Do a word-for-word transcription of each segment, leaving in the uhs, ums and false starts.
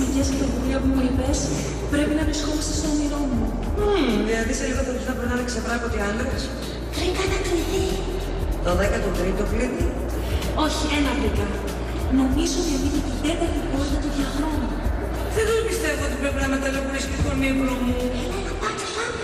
γυναικεία πρωτοβουλία που μου είπες, πρέπει να βρισκόμαστε στο όνειρό μου. Mm, δηλαδή σε λίγο θα περνάνε ξεπράκωτοι άντρες. Βρήκα ένα κλειδί. Το δέκατο τρίτο κλειδί. Όχι, ένα βρήκα. Νομίζω διαβείται την τέταρτη πόρτα του διαχρόνου. Δεν το πιστεύω ότι πρέπει να μεταλλοπλήσεις τον ύπνο μου. Έλα, έλα, πάτε, πάμε.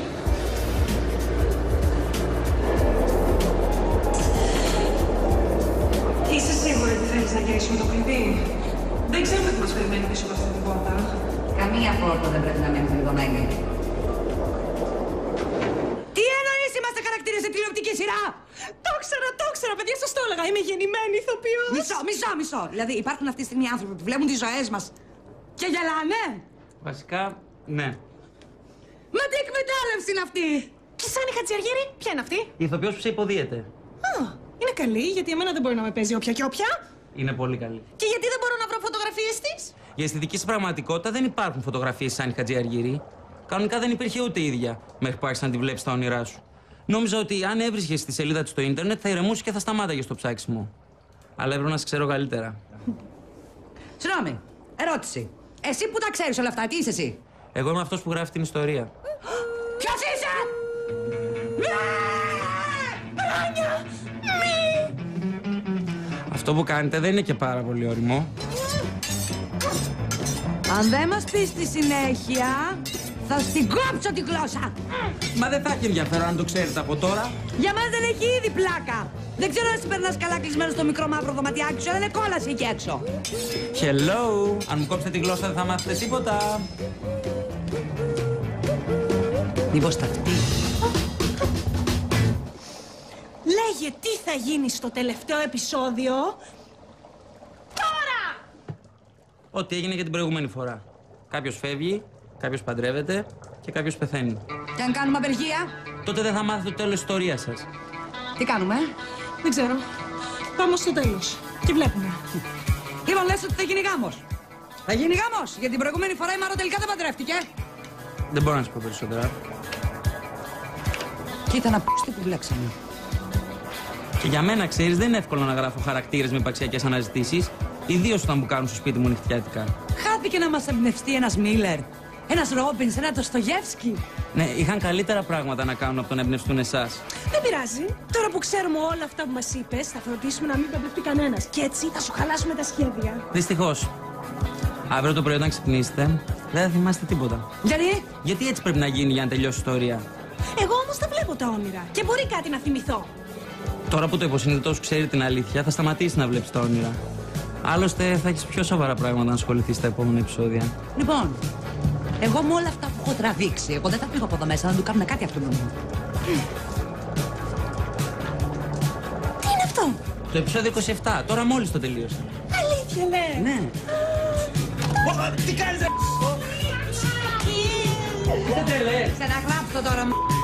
Είσαι σίγουρη ότι θέλεις να γυρίσουμε το κλειδί? Δεν ξέρουμε τι μας περιμένει πίσω από αυτή την πόρτα. Καμία πόρτα δεν πρέπει να μένει κλειδωμένη. Τι εννοείς είμαστε χαρακτήρες σε τηλεοπτική σειρά? Το ήξερα, το ήξερα, παιδιά, σας το έλεγα. Είμαι γεννημένη ηθοποιός. Μισό, μισό, μισό. Δηλαδή υπάρχουν αυτή τη στιγμή άνθρωποι που βλέπουν τις ζωές μας και γελάνε. Βασικά, ναι. Μα τι εκμετάλλευση είναι αυτή? Και η Σάνη Χατζιαργύρη, ποια είναι αυτή? Η ηθοποιός που σε υποδίεται. Α, είναι καλή, γιατί εμένα δεν μπορεί να με παίζει όποια και όποια. Είναι πολύ καλή. Και γιατί δεν μπορώ να βρω φωτογραφίες της? Για στη δική σας πραγματικότητα δεν υπάρχουν φωτογραφίες σαν η Χατζιαργύρη. Κανονικά δεν υπήρχε ούτε η ίδια μέχρι που άρχισε να τη βλέπεις στα όνειρά σου. Νόμιζα ότι αν έβρισκες τη σελίδα της στο ίντερνετ θα ηρεμούσε και θα σταμάταγε στο ψάξιμο. Αλλά έπρεπε να σε ξέρω καλύτερα. Συγγνώμη, ερώτηση. Εσύ που τα ξέρεις όλα αυτά, τι είσαι εσύ? Εγώ είμαι αυτός που γράφει την ιστορία. Ποιος είσαι? Ράνια! Μη! Αυτό που κάνετε δεν είναι και πάρα πολύ όριμο. Αν δεν μας πεις τη συνέχεια, θα στην κόψω τη γλώσσα. Μα δεν θα έχει ενδιαφέρον αν το ξέρετε από τώρα. Για μας δεν έχει ήδη πλάκα. Δεν ξέρω αν εσύ περνάς καλά κλεισμένο στο μικρό μαύρο δωματιάκι σου, αλλά είναι κόλαση εκεί έξω. Hello! Αν μου κόψετε τη γλώσσα δεν θα μάθετε τίποτα. Μήπως ταυτή? Λέγε τι θα γίνει στο τελευταίο επεισόδιο. Τώρα! Ό,τι έγινε και την προηγούμενη φορά. Κάποιος φεύγει, κάποιος παντρεύεται και κάποιος πεθαίνει. Και αν κάνουμε απεργία, Τότε δεν θα μάθετε το τέλος της ιστορίας σας. τι κάνουμε? Δεν ξέρω. Πάμε στο τέλος. Και βλέπουμε. Λοιπόν, λες ότι θα γίνει γάμος. Θα γίνει γάμος, γιατί την προηγούμενη φορά η Μάρο τελικά δεν παντρεύτηκε. Δεν μπορώ να σας πω περισσότερα. Κοίτα να πεις τι που βλέξαμε. Και για μένα, ξέρεις, δεν είναι εύκολο να γράφω χαρακτήρες με υπαρξιακές αναζητήσεις, ιδίως όταν μου κάνουν στο σπίτι μου νυχτιάτικα. Χάθηκε να μας εμπνευστεί ένας Μίλλερ, ένας Ρόμπινς, ένα Ντοστογεύσκι. Ναι, είχαν καλύτερα πράγματα να κάνουν από το να εμπνευστούν εσάς. Δεν πειράζει. Τώρα που ξέρουμε όλα αυτά που μας είπες, θα φροντίσουμε να μην παντρευτεί κανένας. Και έτσι θα σου χαλάσουμε τα σχέδια. Δυστυχώς. Αύριο το πρωί όταν ξυπνήσετε, δεν θα θυμάστε τίποτα. Γιατί? Γιατί έτσι πρέπει να γίνει για να τελειώσει η ιστορία. Εγώ όμως τα βλέπω τα όνειρα. Και μπορεί κάτι να θυμηθώ. Τώρα που το υποσυνείδητό σου ξέρει την αλήθεια, θα σταματήσει να βλέπεις τα όνειρα. Άλλωστε, θα έχεις πιο σοβαρά πράγματα να ασχοληθείς στα επόμενα επεισόδια. Λοιπόν, εγώ με όλα αυτά που έχω τραβήξει, εγώ δεν θα φύγω από εδώ μέσα να του κάνουμε κάτι αυτού μου. Τι είναι αυτό? Το επεισόδιο είκοσι επτά, τώρα μόλις το τελείωσε. Αλήθεια λες? Ναι. Τι κάνεις, δεν τρελές. Ξαναγράψω τώρα.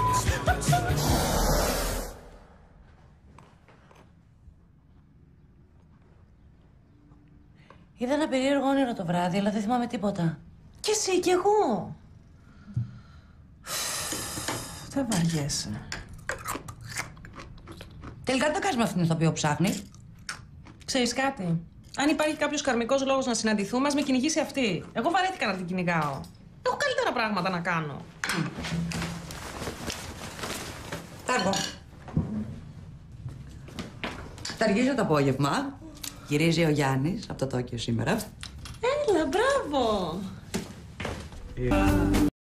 Είδα ένα περίεργο όνειρο το βράδυ, αλλά δεν θυμάμαι τίποτα. Και εσύ κι εγώ. Δεν βαριέσαι. Τελικά τι θα κάνεις με αυτήν την ηθοποιό που ψάχνεις? Ξέρεις κάτι. Αν υπάρχει κάποιος καρμικός λόγος να συναντηθούμε, ας με κυνηγήσει αυτή. Εγώ βαρέθηκα να την κυνηγάω. Έχω καλύτερα πράγματα να κάνω. Θα έρθω. Θα αργήσω το απόγευμα. Γυρίζει ο Γιάννης από το Τόκιο σήμερα. Έλα, μπράβο.